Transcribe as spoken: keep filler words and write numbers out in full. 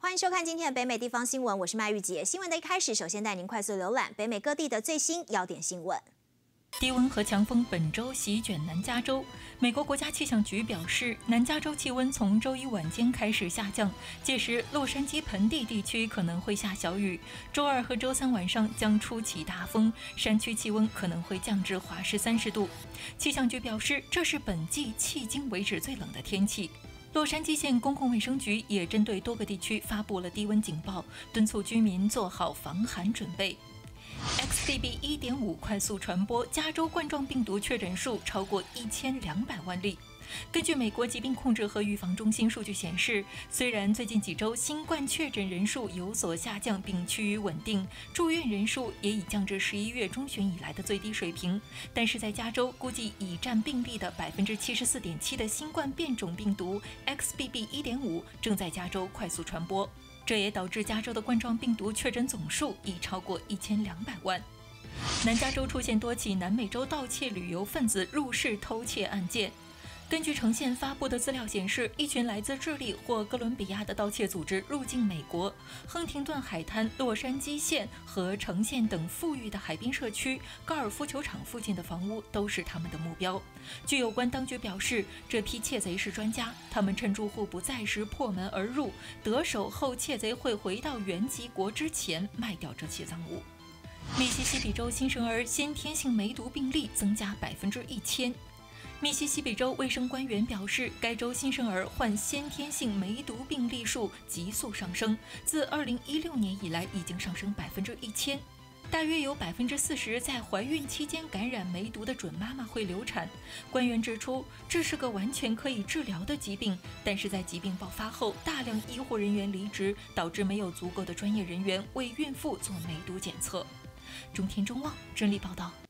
欢迎收看今天的北美地方新闻，我是麦玉洁。新闻的一开始，首先带您快速浏览北美各地的最新要点新闻。 低温和强风本周席卷南加州。美国国家气象局表示，南加州气温从周一晚间开始下降，届时洛杉矶盆地地区可能会下小雨。周二和周三晚上将出起大风，山区气温可能会降至华氏三十度。气象局表示，这是本季迄今为止最冷的天气。洛杉矶县公共卫生局也针对多个地区发布了低温警报，敦促居民做好防寒准备。X B B 一点五 快速传播，加州冠状病毒确诊数超过一千两百万例。根据美国疾病控制和预防中心数据显示，虽然最近几周新冠确诊人数有所下降并趋于稳定，住院人数也已降至十一月中旬以来的最低水平，但是在加州，估计已占病例的 百分之七十四点七 的新冠变种病毒 X B B 一点五 正在加州快速传播。这也导致加州的冠状病毒确诊总数已超过一千两百万。南加州出现多起南美洲盗窃旅游分子入室偷窃案件。根据城县发布的资料显示，一群来自智利或哥伦比亚的盗窃组织入境美国，亨廷顿海滩、洛杉矶县和城县等富裕的海滨社区、高尔夫球场附近的房屋都是他们的目标。据有关当局表示，这批窃贼是专家，他们趁住户不在时破门而入，得手后窃贼会回到原籍国之前卖掉这些赃物。密西西比州新生儿先天性梅毒病例增加百分之一千。密西西比州卫生官员表示，该州新生儿患先天性梅毒病例数急速上升，自二零一六年以来已经上升百分之一千。大约有百分之四十在怀孕期间感染梅毒的准妈妈会流产。官员指出，这是个完全可以治疗的疾病，但是在疾病爆发后，大量医护人员离职，导致没有足够的专业人员为孕妇做梅毒检测。中天中望整理报道。